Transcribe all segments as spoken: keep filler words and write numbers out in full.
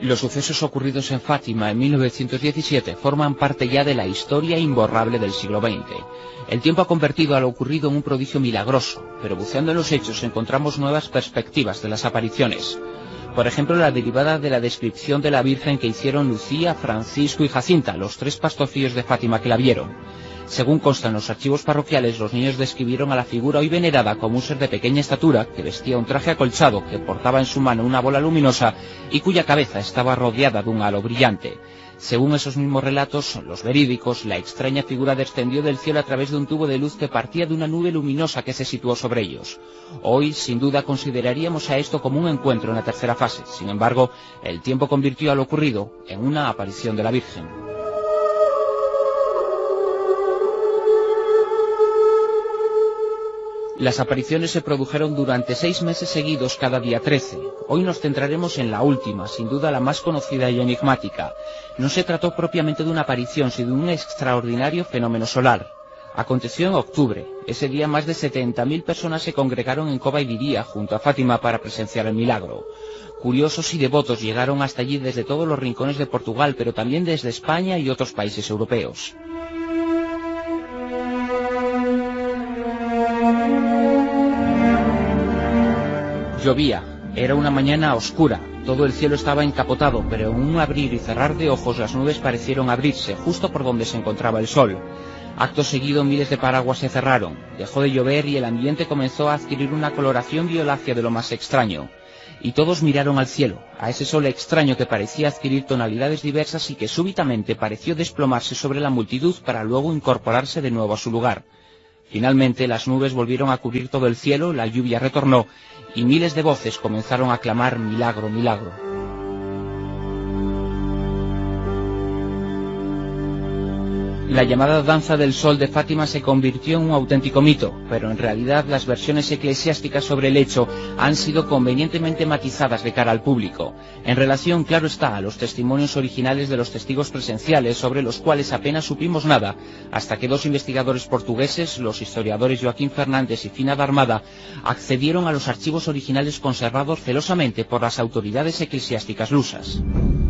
Los sucesos ocurridos en Fátima en mil novecientos diecisiete forman parte ya de la historia imborrable del siglo veinte. El tiempo ha convertido a lo ocurrido en un prodigio milagroso, pero buceando en los hechos encontramos nuevas perspectivas de las apariciones. Por ejemplo, la derivada de la descripción de la Virgen que hicieron Lucía, Francisco y Jacinta, los tres pastorcillos de Fátima que la vieron. Según consta en los archivos parroquiales, los niños describieron a la figura hoy venerada como un ser de pequeña estatura, que vestía un traje acolchado, que portaba en su mano una bola luminosa y cuya cabeza estaba rodeada de un halo brillante. Según esos mismos relatos, los verídicos, la extraña figura descendió del cielo a través de un tubo de luz que partía de una nube luminosa que se situó sobre ellos. Hoy, sin duda, consideraríamos a esto como un encuentro en la tercera fase. Sin embargo, el tiempo convirtió a lo ocurrido en una aparición de la Virgen. Las apariciones se produjeron durante seis meses seguidos cada día trece. Hoy nos centraremos en la última, sin duda la más conocida y enigmática. No se trató propiamente de una aparición, sino de un extraordinario fenómeno solar. Aconteció en octubre. Ese día más de setenta mil personas se congregaron en Cova y Viría, junto a Fátima, para presenciar el milagro. Curiosos y devotos llegaron hasta allí desde todos los rincones de Portugal, pero también desde España y otros países europeos. Llovía. Era una mañana oscura. Todo el cielo estaba encapotado, pero en un abrir y cerrar de ojos las nubes parecieron abrirse, justo por donde se encontraba el sol. Acto seguido miles de paraguas se cerraron. Dejó de llover y el ambiente comenzó a adquirir una coloración violácea de lo más extraño. Y todos miraron al cielo, a ese sol extraño que parecía adquirir tonalidades diversas y que súbitamente pareció desplomarse sobre la multitud para luego incorporarse de nuevo a su lugar. Finalmente las nubes volvieron a cubrir todo el cielo, la lluvia retornó y miles de voces comenzaron a clamar milagro, milagro. La llamada danza del sol de Fátima se convirtió en un auténtico mito, pero en realidad las versiones eclesiásticas sobre el hecho han sido convenientemente matizadas de cara al público, en relación, claro está, a los testimonios originales de los testigos presenciales, sobre los cuales apenas supimos nada, hasta que dos investigadores portugueses, los historiadores Joaquín Fernández y Fina da Armada, accedieron a los archivos originales conservados celosamente por las autoridades eclesiásticas lusas.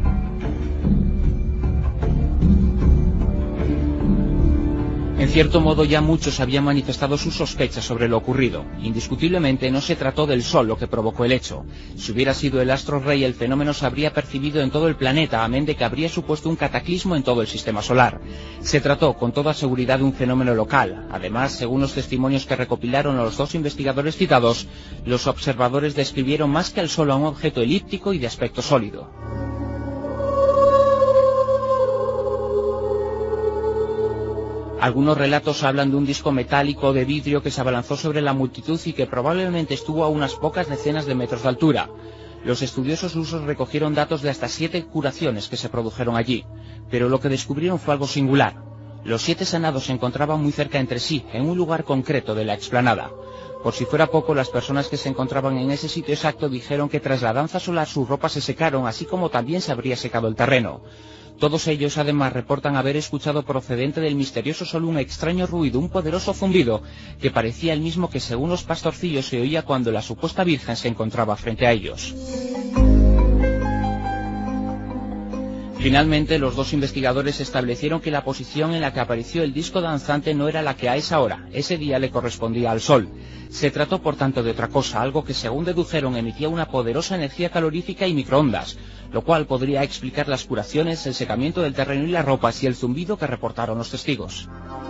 En cierto modo ya muchos habían manifestado sus sospechas sobre lo ocurrido. Indiscutiblemente no se trató del sol lo que provocó el hecho. Si hubiera sido el astro rey, el fenómeno se habría percibido en todo el planeta, amén de que habría supuesto un cataclismo en todo el sistema solar. Se trató con toda seguridad de un fenómeno local. Además, según los testimonios que recopilaron los dos investigadores citados, los observadores describieron más que al sol a un objeto elíptico y de aspecto sólido. Algunos relatos hablan de un disco metálico de vidrio que se abalanzó sobre la multitud y que probablemente estuvo a unas pocas decenas de metros de altura. Los estudiosos lusos recogieron datos de hasta siete curaciones que se produjeron allí, pero lo que descubrieron fue algo singular. Los siete sanados se encontraban muy cerca entre sí, en un lugar concreto de la explanada. Por si fuera poco, las personas que se encontraban en ese sitio exacto dijeron que tras la danza solar sus ropas se secaron, así como también se habría secado el terreno. Todos ellos además reportan haber escuchado procedente del misterioso sol un extraño ruido, un poderoso zumbido, que parecía el mismo que según los pastorcillos se oía cuando la supuesta Virgen se encontraba frente a ellos. Finalmente, los dos investigadores establecieron que la posición en la que apareció el disco danzante no era la que a esa hora, ese día, le correspondía al sol. Se trató, por tanto, de otra cosa, algo que, según dedujeron, emitía una poderosa energía calorífica y microondas, lo cual podría explicar las curaciones, el secamiento del terreno y las ropas y el zumbido que reportaron los testigos.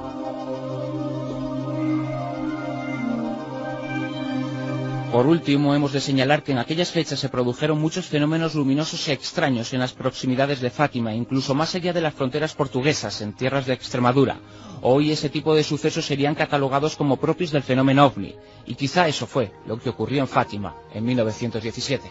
Por último, hemos de señalar que en aquellas fechas se produjeron muchos fenómenos luminosos extraños en las proximidades de Fátima, incluso más allá de las fronteras portuguesas, en tierras de Extremadura. Hoy ese tipo de sucesos serían catalogados como propios del fenómeno ovni, y quizá eso fue lo que ocurrió en Fátima en mil novecientos diecisiete.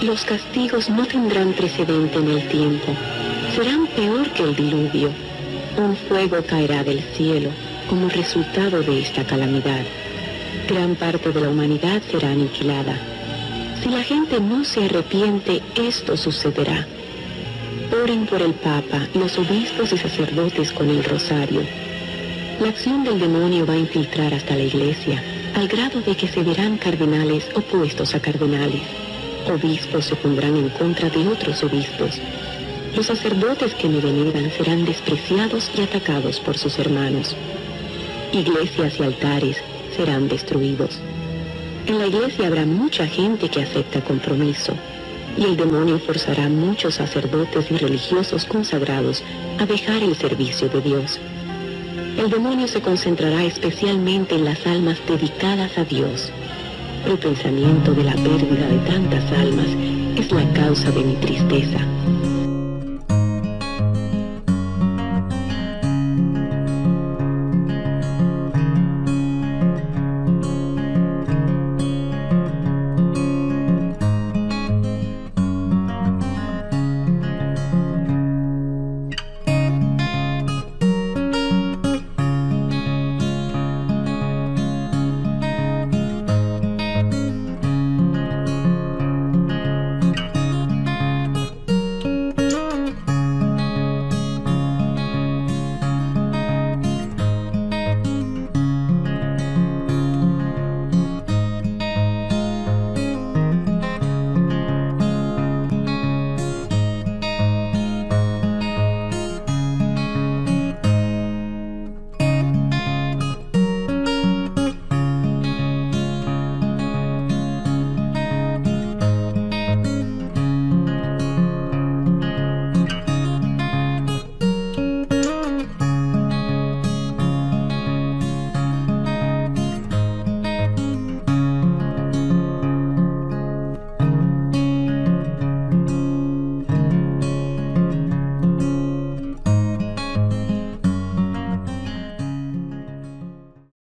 Los castigos no tendrán precedente en el tiempo. Serán peor que el diluvio. Un fuego caerá del cielo como resultado de esta calamidad. Gran parte de la humanidad será aniquilada. Si la gente no se arrepiente, esto sucederá. Oren por el Papa, los obispos y sacerdotes con el rosario. La acción del demonio va a infiltrar hasta la Iglesia, al grado de que se verán cardenales opuestos a cardenales. Obispos se pondrán en contra de otros obispos. Los sacerdotes que me veneran serán despreciados y atacados por sus hermanos. Iglesias y altares serán destruidos. En la Iglesia habrá mucha gente que acepta compromiso, y el demonio forzará a muchos sacerdotes y religiosos consagrados a dejar el servicio de Dios. El demonio se concentrará especialmente en las almas dedicadas a Dios. El pensamiento de la pérdida de tantas almas es la causa de mi tristeza.